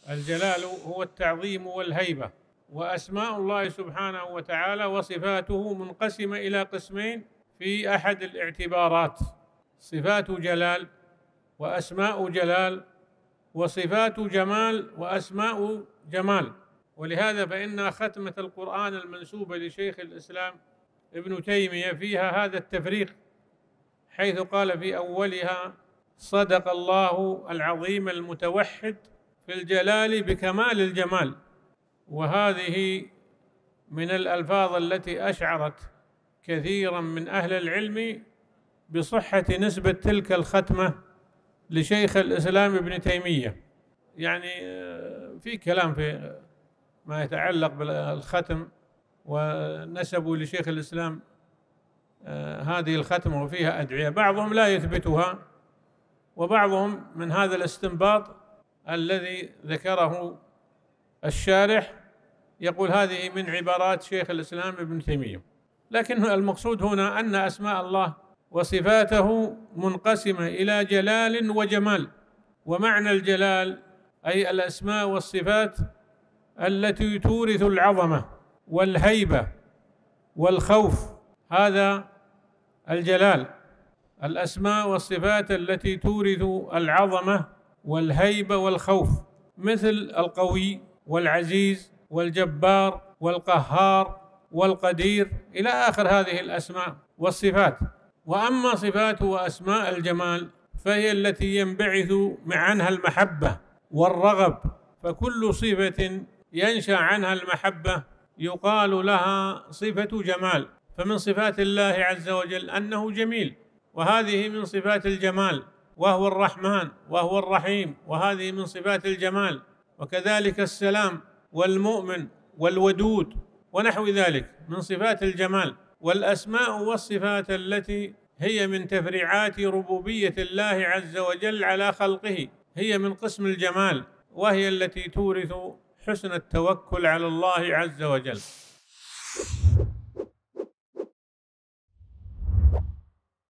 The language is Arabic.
الجلال هو التعظيم والهيبة، وأسماء الله سبحانه وتعالى وصفاته منقسمة إلى قسمين في أحد الاعتبارات: صفات جلال وأسماء جلال، وصفات جمال وأسماء جمال. ولهذا فإن ختمة القرآن المنسوبة لشيخ الإسلام ابن تيمية فيها هذا التفريق، حيث قال في أولها: صدق الله العظيم المتوحد في الجلال بكمال الجمال. وهذه من الألفاظ التي أشعرت كثيرا من أهل العلم بصحة نسبة تلك الختمة لشيخ الإسلام ابن تيمية. يعني في كلام في ما يتعلق بالختم، ونسبوا لشيخ الإسلام هذه الختمة وفيها أدعية، بعضهم لا يثبتها، وبعضهم من هذا الاستنباط الذي ذكره الشارح يقول هذه من عبارات شيخ الإسلام ابن تيمية. لكن المقصود هنا أن أسماء الله وصفاته منقسمة إلى جلال وجمال. ومعنى الجلال أي الأسماء والصفات التي تورث العظمة والهيبة والخوف، هذا الجلال. الأسماء والصفات التي تورث العظمة والهيبة والخوف، مثل القوي والعزيز والجبار والقهار والقدير إلى آخر هذه الأسماء والصفات. وأما صفات وأسماء الجمال فهي التي ينبعث عنها المحبة والرغب، فكل صفة ينشأ عنها المحبة يقال لها صفة جمال. فمن صفات الله عز وجل أنه جميل، وهذه من صفات الجمال، وهو الرحمن وهو الرحيم، وهذه من صفات الجمال. وكذلك السلام والمؤمن والودود ونحو ذلك من صفات الجمال. والأسماء والصفات التي هي من تفريعات ربوبية الله عز وجل على خلقه هي من قسم الجمال، وهي التي تورث حسن التوكل على الله عز وجل.